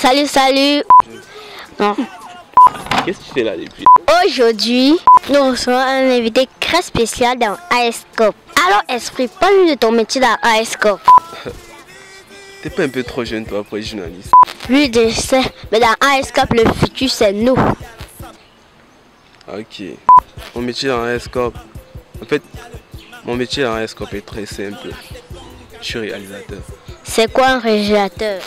Salut. Non. Qu'est-ce que tu fais là depuis? Aujourd'hui, nous recevons un invité très spécial dans ASCOP. Alors, Esprit, parle-nous de ton métier dans ASCOP. T'es pas un peu trop jeune toi pour être journaliste? Oui, je sais, mais dans ASCOP, le futur, c'est nous. Ok. Mon métier dans ASCOP, en fait, mon métier dans ASCOP est très simple. Je suis réalisateur. C'est quoi un réalisateur?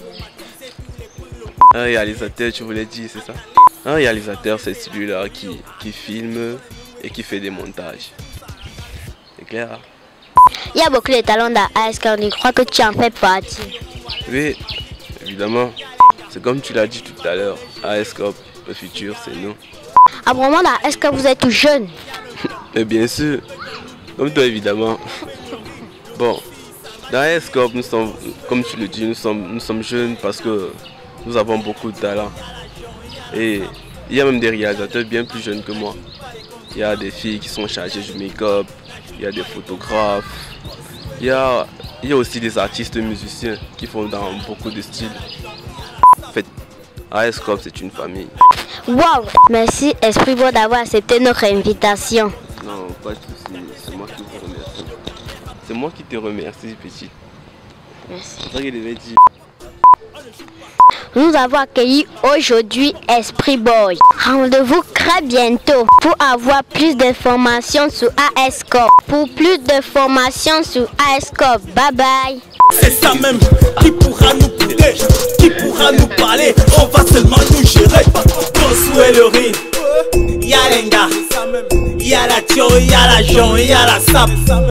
Un réalisateur, tu voulais dire, c'est ça? Un réalisateur, c'est celui-là qui filme et qui fait des montages. C'est clair? Il y a beaucoup de talents dans ASCOP, je crois que tu en fais partie. Oui, évidemment. C'est comme tu l'as dit tout à l'heure. ASCOP, le futur, c'est nous. À moment dans ASCOP, vous êtes tout jeune. Mais bien sûr, comme toi évidemment. Bon, dans ASCOP, nous sommes, comme tu le dis, nous sommes jeunes parce que nous avons beaucoup de talent. Et il y a même des réalisateurs bien plus jeunes que moi. Il y a des filles qui sont chargées du make-up, il y a des photographes, il y a aussi des artistes musiciens qui font dans beaucoup de styles. En fait, ASCOP, c'est une famille. Waouh! Merci Esprit Bon d'avoir accepté notre invitation. Non, pas de souci, c'est moi qui vous remercie. C'est moi qui te remercie, petit. Merci. C'est ça qu'il devait dire. Nous avons accueilli aujourd'hui Esprit Boy. Rendez-vous très bientôt pour avoir plus d'informations sur ASCOP. Pour plus d'informations sur ASCOP. Bye bye. C'est ça même, qui pourra nous guider, qui pourra nous parler, on va seulement nous gérer. Bonsoir et le riz, y'a l'enga, y'a la tio, y'a la Jean, y'a la sap.